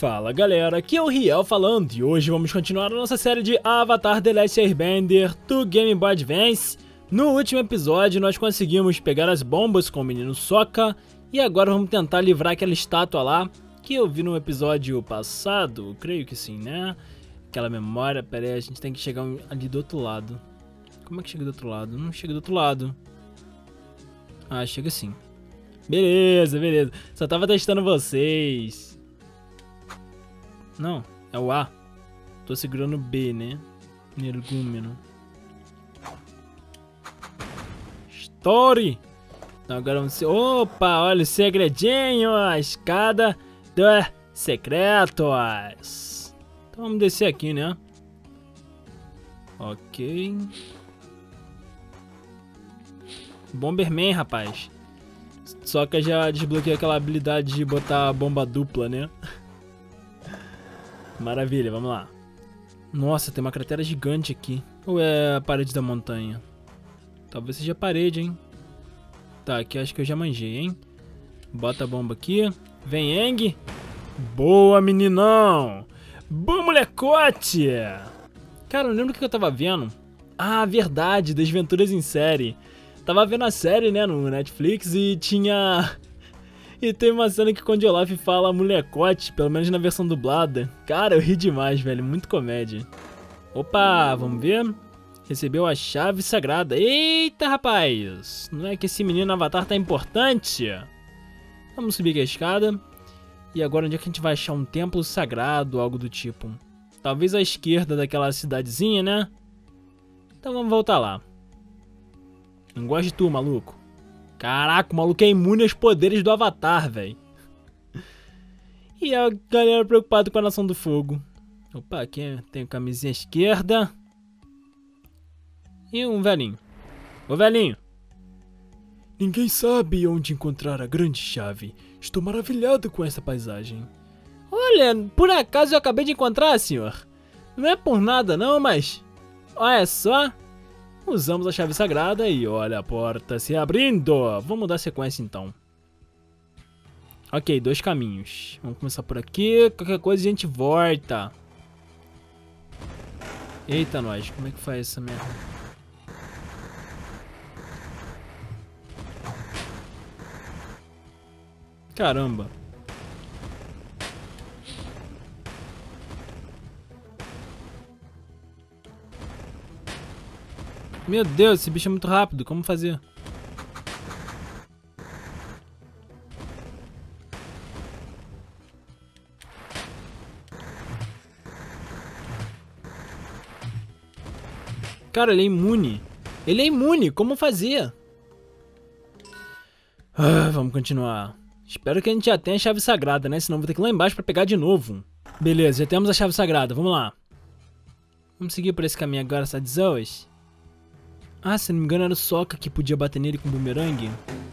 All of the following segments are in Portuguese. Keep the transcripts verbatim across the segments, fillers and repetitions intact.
Fala galera, aqui é o Riel falando e hoje vamos continuar a nossa série de Avatar The Last Airbender do Game Boy Advance. No último episódio nós conseguimos pegar as bombas com o menino Sokka e agora vamos tentar livrar aquela estátua lá que eu vi no episódio passado, creio que sim, né? Aquela memória, pera aí, a gente tem que chegar ali do outro lado. Como é que chega do outro lado? Não chega do outro lado. Ah, chega sim. Beleza, beleza. Só tava testando vocês. Não, é o A. Tô segurando o B, né? Energúmeno. Story! Então agora vamos... Opa, olha o segredinho! A escada dos secretos. Então vamos descer aqui, né? Ok. Bomberman, rapaz. Só que já desbloqueei aquela habilidade de botar a bomba dupla, né? Maravilha, vamos lá. Nossa, tem uma cratera gigante aqui. Ou é a parede da montanha? Talvez seja a parede, hein? Tá, aqui acho que eu já manjei, hein? Bota a bomba aqui. Vem, Aang. Boa, meninão. Boa, molecote. Cara, eu lembro o que eu tava vendo. Ah, verdade, Desventuras em Série. Tava vendo a série, né, no Netflix e tinha... E tem uma cena que quando o Olaf fala molecote, pelo menos na versão dublada. Cara, eu ri demais, velho, muito comédia. Opa, vamos ver. Recebeu a chave sagrada. Eita, rapaz. Não é que esse menino Avatar tá importante? Vamos subir aqui a escada. E agora onde é que a gente vai achar um templo sagrado, algo do tipo? Talvez à esquerda daquela cidadezinha, né? Então vamos voltar lá. Não gosto de tu, maluco. Caraca, o maluco é imune aos poderes do Avatar, velho. E a galera preocupada com a Nação do Fogo. Opa, aqui tem a camisinha esquerda. E um velhinho. Ô, velhinho. Ninguém sabe onde encontrar a grande chave. Estou maravilhado com essa paisagem. Olha, por acaso eu acabei de encontrar, senhor. Não é por nada não, mas... Olha só... Usamos a chave sagrada e olha a porta se abrindo. Vamos dar sequência então. Ok, dois caminhos. Vamos começar por aqui. Qualquer coisa a gente volta. Eita, nós. Como é que faz essa merda? Caramba. Meu Deus, esse bicho é muito rápido. Como fazer? Cara, ele é imune. Ele é imune. Como fazer? Ah, vamos continuar. Espero que a gente já tenha a chave sagrada, né? Senão vou ter que ir lá embaixo pra pegar de novo. Beleza, já temos a chave sagrada. Vamos lá. Vamos seguir por esse caminho agora, Sadzoas. Ah, se não me engano era o Sokka que podia bater nele com bumerangue.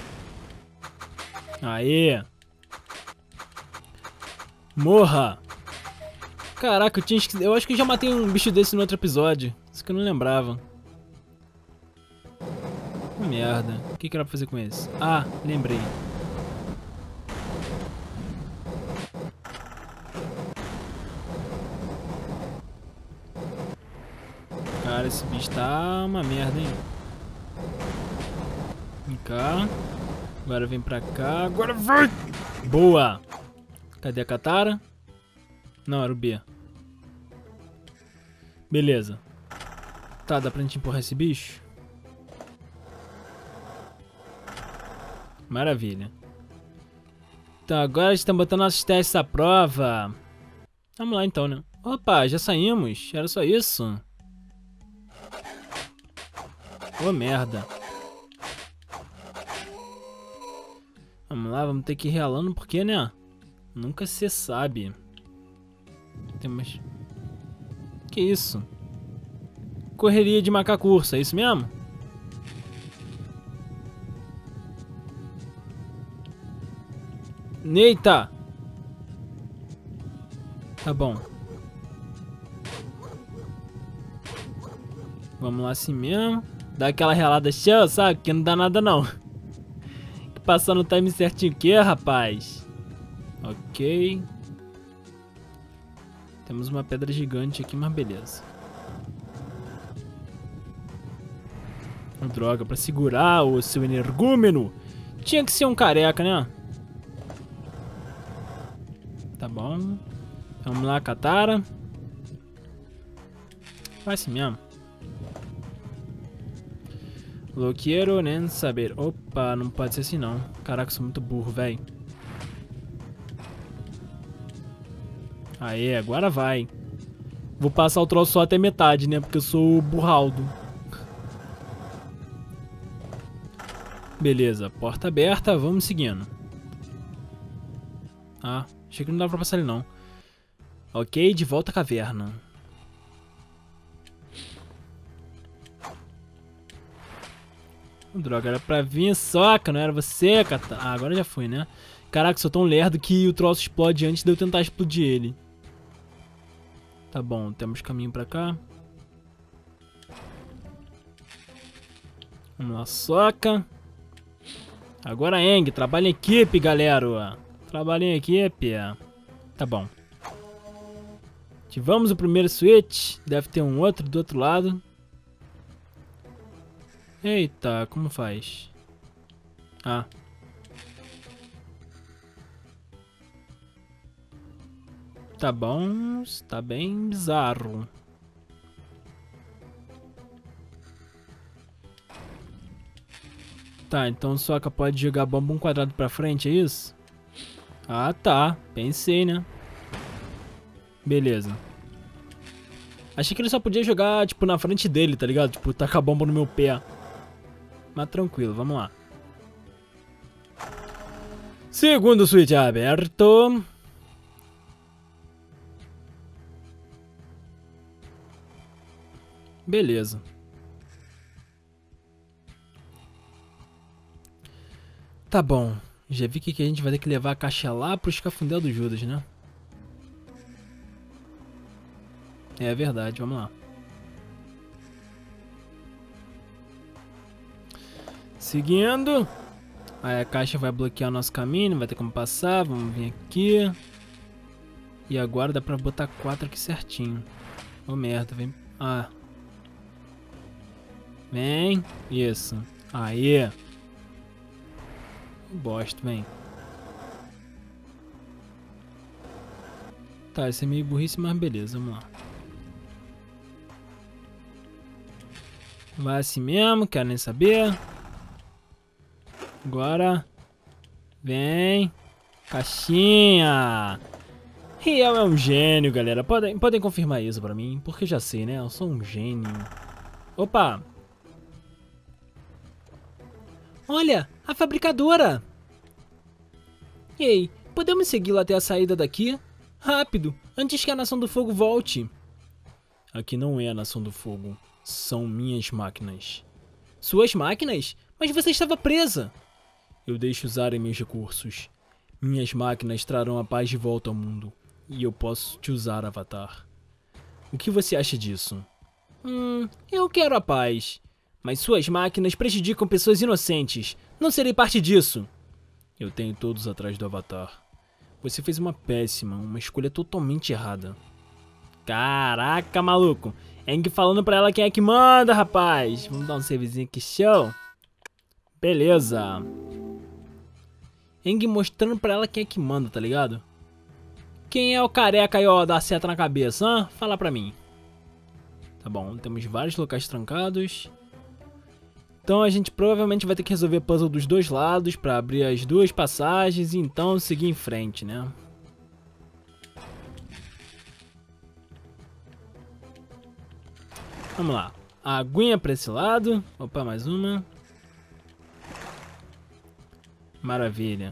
Aê! Morra! Caraca, eu tinha esquecido. Eu acho que eu já matei um bicho desse no outro episódio. Isso que eu não lembrava. Merda. O que que era pra fazer com esse? Ah, lembrei. Cara, esse bicho tá uma merda, hein? Vem cá. Agora vem pra cá. Agora vai! Boa! Cadê a Katara? Não, era o B. Beleza. Tá, dá pra gente empurrar esse bicho? Maravilha. Então, agora estamos botando nossos testes à prova. Vamos lá então, né? Opa, já saímos. Era só isso? Ô, merda. Vamos lá, vamos ter que ir realando porque, né? Nunca se sabe. Tem mais... Que isso? Correria de macaco urso, é isso mesmo? Eita! Tá bom. Vamos lá assim mesmo. Dá aquela relada show, sabe? Que não dá nada não. Passar no time certinho que, rapaz? Ok. Temos uma pedra gigante aqui, mas beleza. Droga, pra segurar o seu energúmeno tinha que ser um careca, né? Tá bom. Vamos lá, Katara. Vai assim mesmo. Lo quiero nem saber. Opa, não pode ser assim não. Caraca, eu sou muito burro, velho. Aê, agora vai. Vou passar o troço só até metade, né? Porque eu sou burraldo. Beleza, porta aberta, vamos seguindo. Ah, achei que não dava pra passar ali não. Ok, de volta à caverna. Droga, era pra vir, soca, não era você, Cata. Ah, agora já foi, né? Caraca, sou tão lerdo que o troço explode antes de eu tentar explodir ele. Tá bom, temos caminho pra cá. Vamos lá, soca. Agora Aang, trabalha em equipe, galera. Trabalha em equipe. Tá bom. Ativamos o primeiro switch. Deve ter um outro do outro lado. Eita, como faz? Ah. Tá bom, tá bem bizarro. Tá, então o Sokka pode jogar bomba um quadrado pra frente, é isso? Ah, tá. Pensei, né? Beleza. Achei que ele só podia jogar, tipo, na frente dele, tá ligado? Tipo, tacar a bomba no meu pé. Mas tranquilo, vamos lá. Segundo switch aberto. Beleza. Tá bom. Já vi que a gente vai ter que levar a caixa lá pro escafundel do Judas, né? É verdade, vamos lá. Seguindo. Aí a caixa vai bloquear o nosso caminho, não vai ter como passar. Vamos vir aqui. E agora dá pra botar quatro aqui certinho. Ô merda, vem. Ah. Vem. Isso. Aê. Bosta, vem. Tá, esse é meio burrice, mas beleza, vamos lá. Vai assim mesmo, quero nem saber. Agora. Vem. Caixinha. Riel é um gênio, galera. Podem, podem confirmar isso pra mim, porque eu já sei, né? Eu sou um gênio. Opa. Olha, a fabricadora. Ei, podemos segui-la até a saída daqui? Rápido, antes que a Nação do Fogo volte. Aqui não é a Nação do Fogo. São minhas máquinas. Suas máquinas? Mas você estava presa. Eu deixo usarem meus recursos. Minhas máquinas trarão a paz de volta ao mundo. E eu posso te usar, Avatar. O que você acha disso? Hum, eu quero a paz. Mas suas máquinas prejudicam pessoas inocentes. Não serei parte disso. Eu tenho todos atrás do Avatar. Você fez uma péssima, uma escolha totalmente errada. Caraca, maluco. Aang falando pra ela quem é que manda, rapaz. Vamos dar um servicinho aqui, show. Beleza. Aang mostrando pra ela quem é que manda, tá ligado? Quem é o careca aí, ó, da seta na cabeça, hã? Fala pra mim. Tá bom, temos vários locais trancados. Então a gente provavelmente vai ter que resolver puzzle dos dois lados pra abrir as duas passagens e então seguir em frente, né? Vamos lá. A aguinha pra esse lado. Opa, mais uma. Maravilha.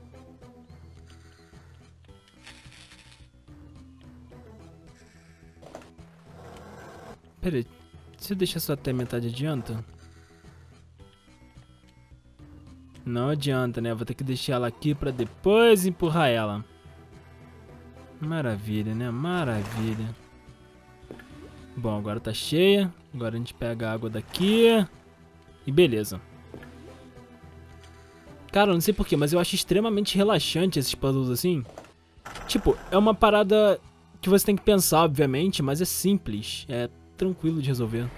Pera aí. Se eu deixar só até metade, adianta? Não adianta, né? Vou ter que deixar ela aqui pra depois empurrar ela. Maravilha, né? Maravilha. Bom, agora tá cheia. Agora a gente pega a água daqui. E beleza. Cara, não sei porquê, mas eu acho extremamente relaxante esses puzzles assim. Tipo, é uma parada que você tem que pensar, obviamente, mas é simples. É tranquilo de resolver.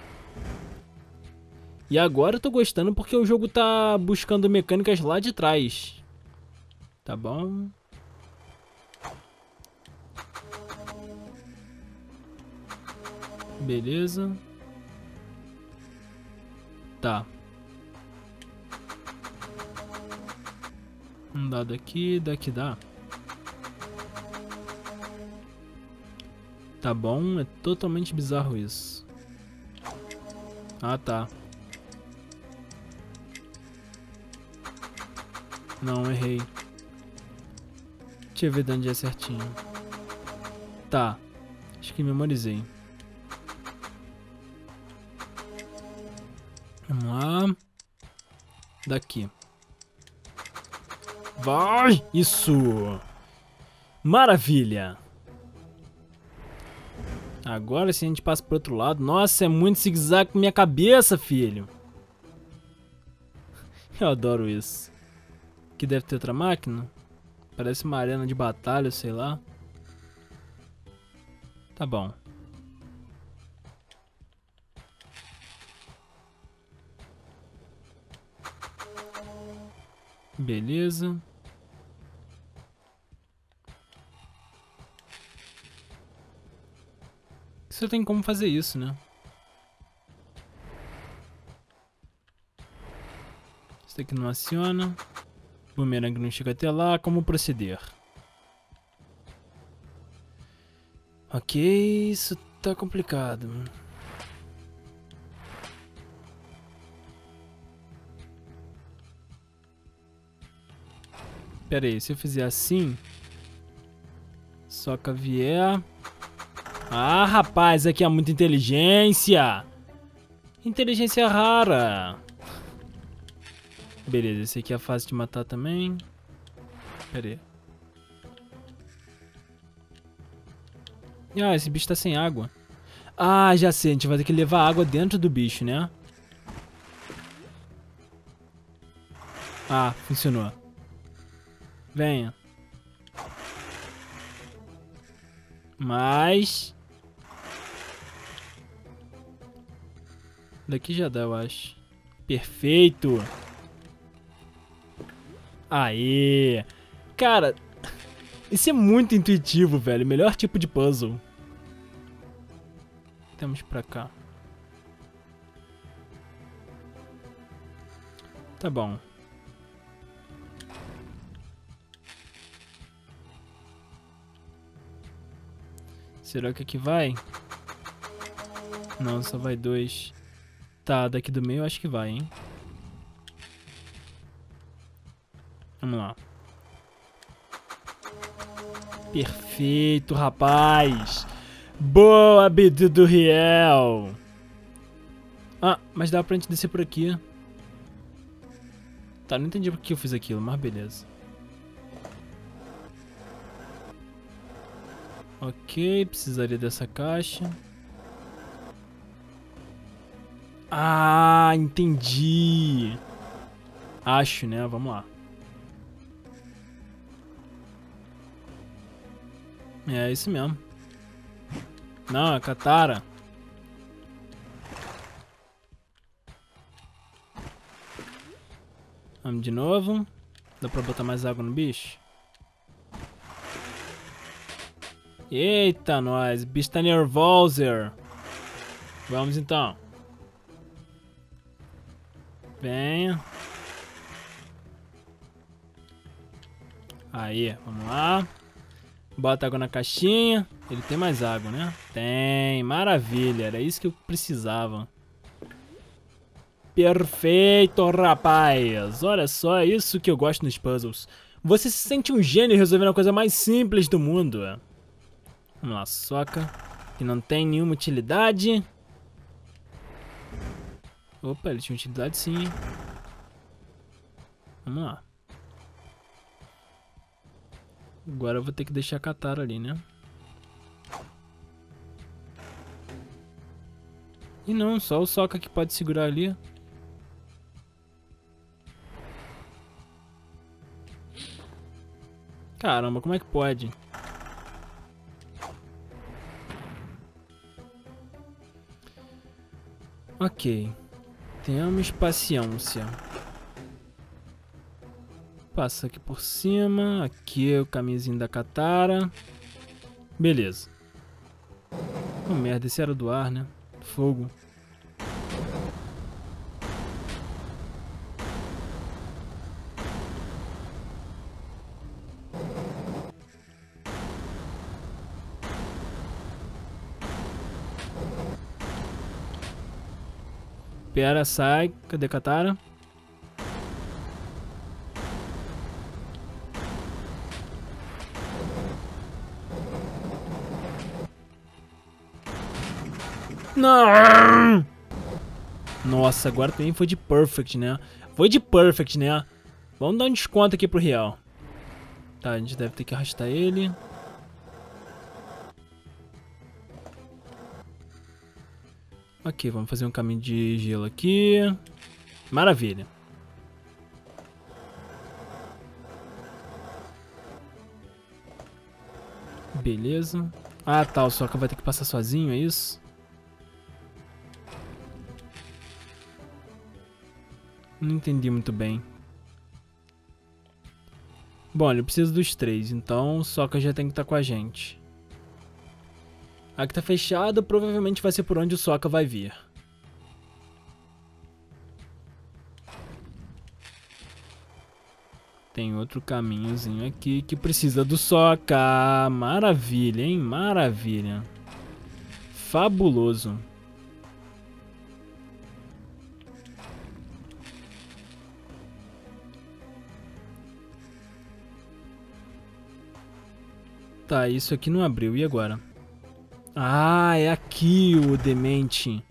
E agora eu tô gostando porque o jogo tá buscando mecânicas lá de trás. Tá bom? Beleza. Tá. Um dado aqui, daqui dá. Tá bom, é totalmente bizarro isso. Ah, tá. Não, errei. Deixa eu ver de onde é certinho. Tá. Acho que memorizei. Vamos lá. Daqui. Vai! Isso! Maravilha! Agora sim a gente passa pro outro lado. Nossa, é muito zigue-zague com minha cabeça, filho. Eu adoro isso. Aqui deve ter outra máquina. Parece uma arena de batalha, sei lá. Tá bom. Beleza. Você tem como fazer isso, né? Isso daqui não aciona. Boomerang não chega até lá. Como proceder? Ok, isso tá complicado. Pera aí, se eu fizer assim... Soca vier... Ah, rapaz, aqui é muita inteligência. Inteligência rara. Beleza, esse aqui é fácil de matar também. Pera aí. Ah, esse bicho tá sem água. Ah, já sei, a gente vai ter que levar água dentro do bicho, né? Ah, funcionou. Venha. Mas... Daqui já dá, eu acho. Perfeito. Aê. Cara, isso é muito intuitivo, velho. Melhor tipo de puzzle. Temos pra cá. Tá bom. Será que aqui vai? Não, só vai dois. Tá, daqui do meio eu acho que vai, hein? Vamos lá. Perfeito, rapaz. Boa, Bidu do Riel. Ah, mas dá pra gente descer por aqui. Tá, não entendi por que eu fiz aquilo, mas beleza. Ok, precisaria dessa caixa. Ah, entendi. Acho, né? Vamos lá. É isso mesmo. Não, é Katara. Vamos de novo. Dá pra botar mais água no bicho? Eita, nós. O bicho tá nervoso. Vamos então. Venha. Aí, vamos lá. Bota água na caixinha. Ele tem mais água, né? Tem, maravilha. Era isso que eu precisava. Perfeito, rapaz. Olha só, é isso que eu gosto nos puzzles. Você se sente um gênio resolvendo a coisa mais simples do mundo. Vamos lá, soca. Que não tem nenhuma utilidade. Opa, ele tinha utilidade sim. Vamos lá. Agora eu vou ter que deixar a Katara ali, né? E não, só o Sokka que pode segurar ali. Caramba, como é que pode? Ok. Temos paciência. Passa aqui por cima. Aqui é o caminhozinho da Katara. Beleza. Oh, merda, esse era do ar, né? Fogo. Pera, sai. Cadê a Katara? Não! Nossa, agora também foi de perfect, né? Foi de perfect, né? Vamos dar um desconto aqui pro real. Tá, a gente deve ter que arrastar ele. Ok, vamos fazer um caminho de gelo aqui. Maravilha. Beleza. Ah, tá, o Sokka vai ter que passar sozinho, é isso? Não entendi muito bem. Bom, ele precisa dos três, então o Sokka já tem que estar com a gente. Aqui tá fechado, provavelmente vai ser por onde o Sokka vai vir. Tem outro caminhozinho aqui que precisa do Sokka. Maravilha, hein? Maravilha. Fabuloso. Tá, isso aqui não abriu. E agora? Ah, é aqui o demente.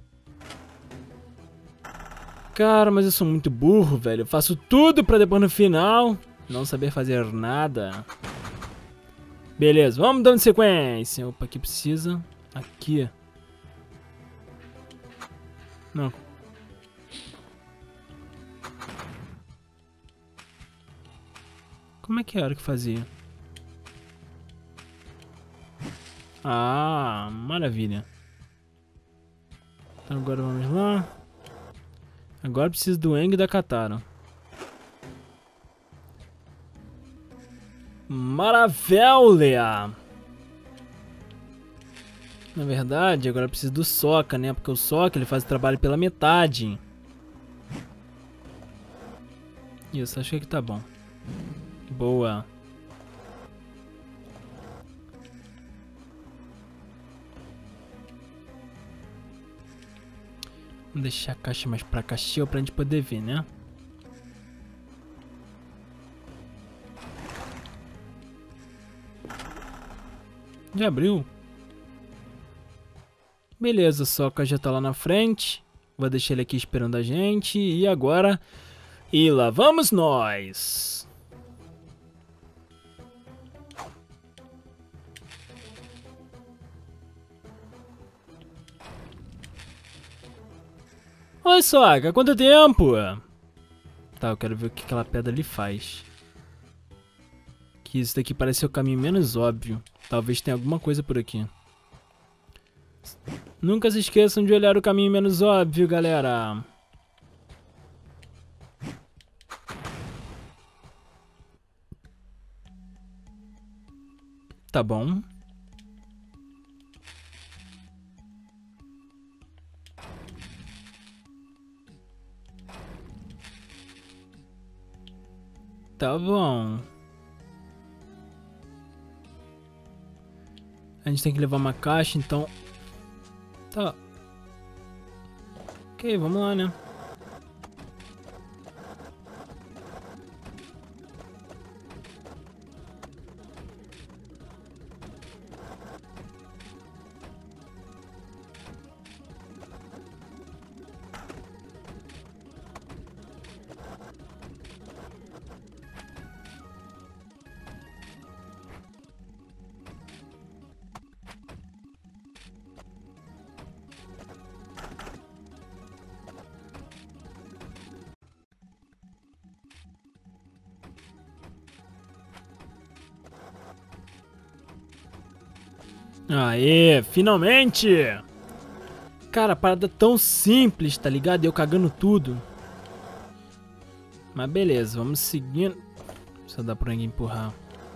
Cara, mas eu sou muito burro, velho. Eu faço tudo pra depois no final não saber fazer nada. Beleza, vamos dando sequência. Opa, aqui precisa. Aqui. Não. Como é que era que fazia? Ah, maravilha. Então agora vamos lá. Agora preciso do Aang e da Katara. Maravilha! Na verdade, agora eu preciso do Sokka, né? Porque o Sokka ele faz o trabalho pela metade. Isso, acho que aqui tá bom. Boa. Vamos deixar a caixa mais pra cá cheia pra gente poder ver, né? Já abriu? Beleza, o Sokka já tá lá na frente. Vou deixar ele aqui esperando a gente. E agora... E lá vamos nós! Oi, Sokka, quanto tempo? Tá, eu quero ver o que aquela pedra ali faz. Que isso daqui parece ser o caminho menos óbvio. Talvez tenha alguma coisa por aqui. Nunca se esqueçam de olhar o caminho menos óbvio, galera. Tá bom. Tá bom. A gente tem que levar uma caixa, então... Tá. Ok, vamos lá, né? Aê, finalmente! Cara, a parada tão simples, tá ligado? Eu cagando tudo. Mas beleza, vamos seguindo. Só dá pra ninguém empurrar.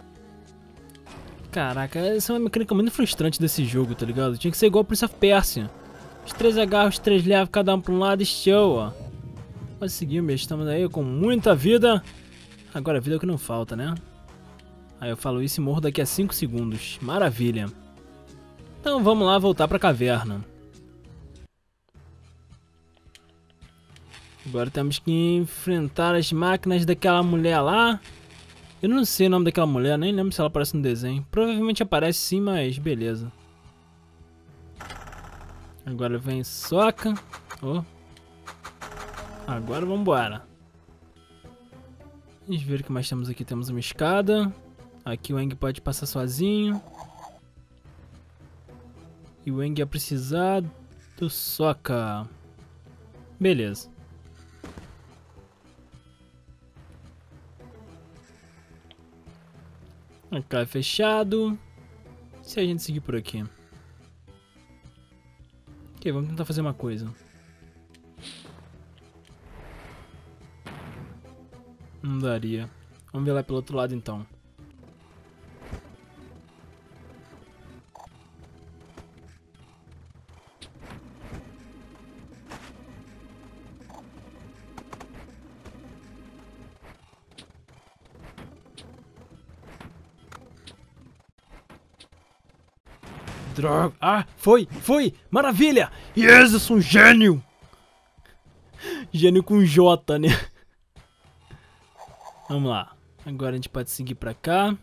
Caraca, essa é uma mecânica muito frustrante desse jogo, tá ligado? Tinha que ser igual ao Prince of Persia. Os três agarros, os três levam, cada um pra um lado e show, ó. Mas seguimos, estamos aí com muita vida. Agora a vida é o que não falta, né? Aí eu falo isso e morro daqui a cinco segundos. Maravilha. Então vamos lá voltar pra caverna. Agora temos que enfrentar as máquinas daquela mulher lá. Eu não sei o nome daquela mulher, nem lembro se ela aparece no desenho. Provavelmente aparece sim, mas beleza. Agora vem Sokka. Oh. Agora vamos embora. Vamos ver o que mais temos aqui. Temos uma escada. Aqui o Aang pode passar sozinho. E o Aang ia precisar do Sokka. Beleza. Aqui é fechado. Se a gente seguir por aqui. Ok, vamos tentar fazer uma coisa. Não daria. Vamos ver lá pelo outro lado então. Droga. Ah, foi, foi. Maravilha. Yes, eu sou um gênio. Gênio com J, né? Vamos lá. Agora a gente pode seguir pra cá.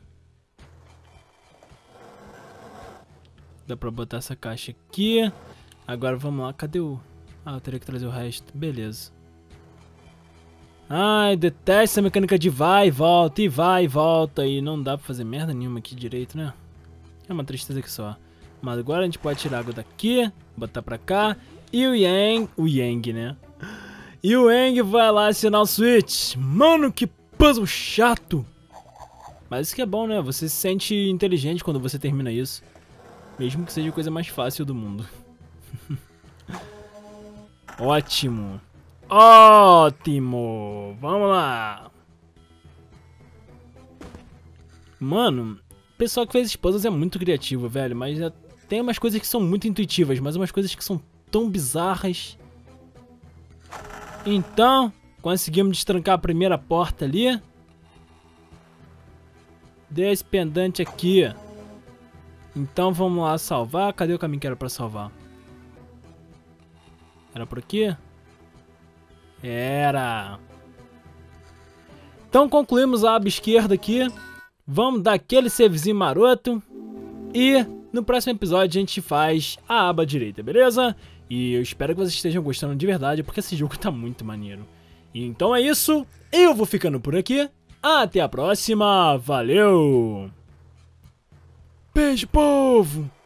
Dá pra botar essa caixa aqui. Agora vamos lá. Cadê o... Ah, eu teria que trazer o resto. Beleza. Ai, detesto essa mecânica de vai e volta, e vai e volta. E não dá pra fazer merda nenhuma aqui direito, né? É uma tristeza aqui só. Mas agora a gente pode tirar água daqui, botar pra cá. E o Yang... O Yang, né? E o Aang vai lá assinar o Switch. Mano, que puzzle chato. Mas isso que é bom, né? Você se sente inteligente quando você termina isso. Mesmo que seja a coisa mais fácil do mundo. Ótimo. Ótimo. Vamos lá. Mano, o pessoal que fez esses puzzles é muito criativo, velho. Mas é... tem umas coisas que são muito intuitivas, mas umas coisas que são tão bizarras. Então, conseguimos destrancar a primeira porta ali. Desse pendante aqui. Então vamos lá salvar. Cadê o caminho que era pra salvar? Era por aqui? Era. Então concluímos a aba esquerda aqui. Vamos dar aquele savezinho maroto. E no próximo episódio a gente faz a aba direita, beleza? E eu espero que vocês estejam gostando de verdade, porque esse jogo tá muito maneiro. E então é isso, eu vou ficando por aqui. Até a próxima, valeu! Beijo, povo!